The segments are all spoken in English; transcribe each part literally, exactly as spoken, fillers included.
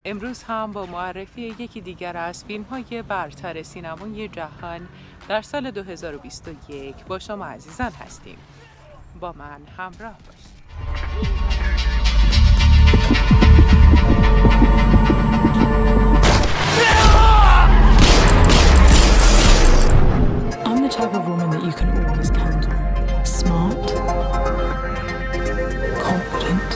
امروز هم با معرفی یکی دیگر از فیلم‌های برتر سینمای جهان در سال دو هزار و بیست و یک با شما عزیزان هستیم. با من همراه باشید. I'm the type of woman that you can always count on. Smart, confident.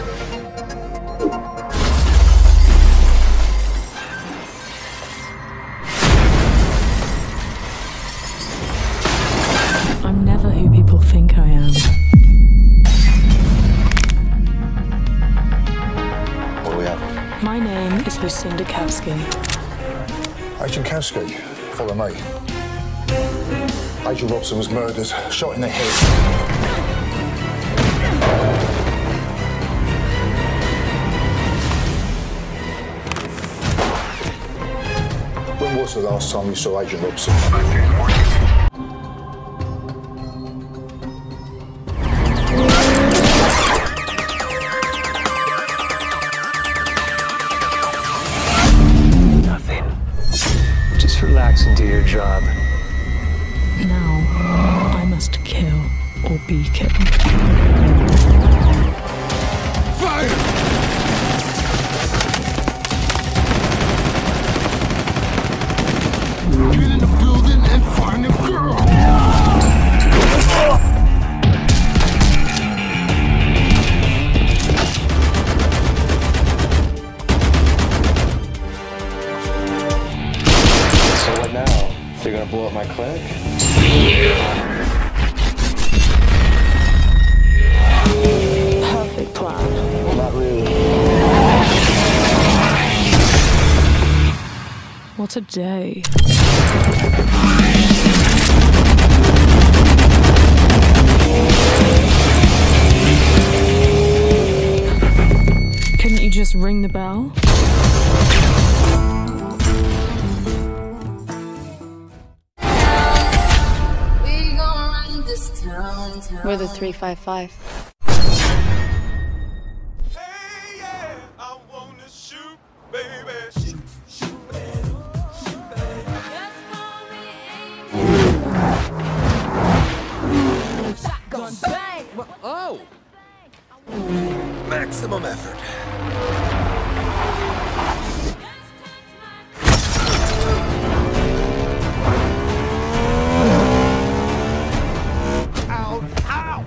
I'm never who people think I am. What do we have? My name is Lucinda Kavsky. Agent Kavsky, follow me. Agent Robson was murdered, shot in the head. When was the last time you saw Agent Robson? Nothing. Just relax and do your job. Now, I must kill or be killed. Fire! Get in the building and find a girl! So what now? They're gonna blow up my clinic? Perfect plan. Not really. What a day. Couldn't you just ring the bell? We're the three five five. Hey, yeah, I wanna shoot, baby. Shoot, shoot, baby. Shoot, baby. Just call me Amy. Shotgun bang. Oh. Maximum effort. Ow, ow.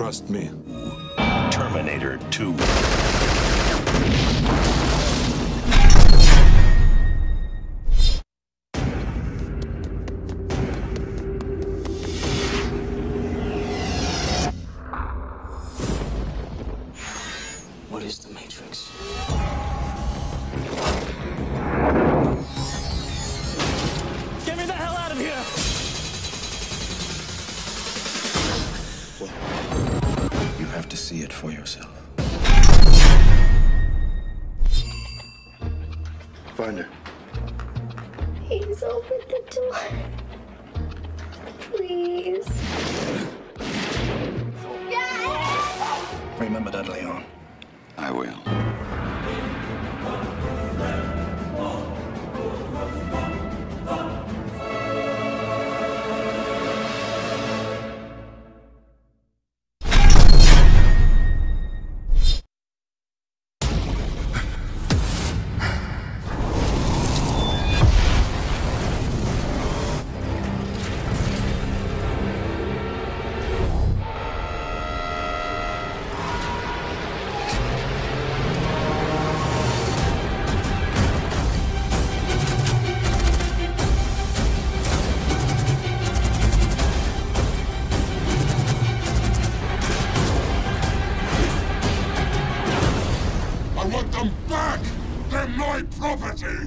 trust me. Terminator two. What is the Matrix? Get me the hell out of here! You have to see it for yourself. Find her. Please open the door. Please. Remember that, Leon. I will. I want them back! They're my property!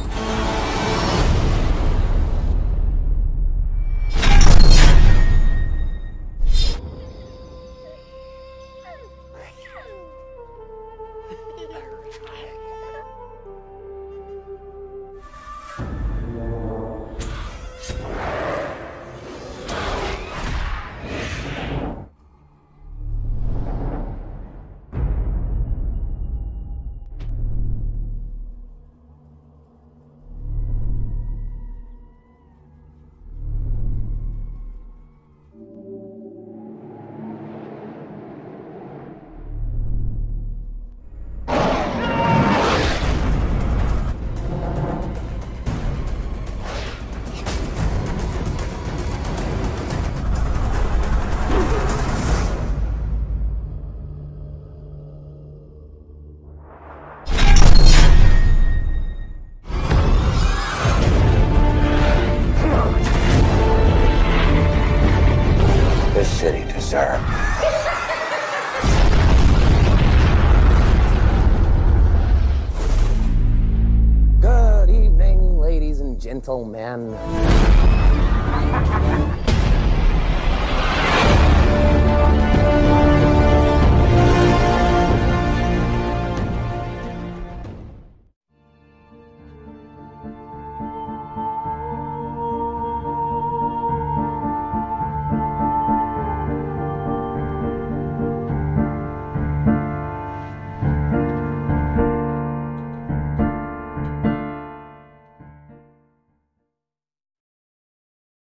This city deserves. Good evening, ladies and gentlemen.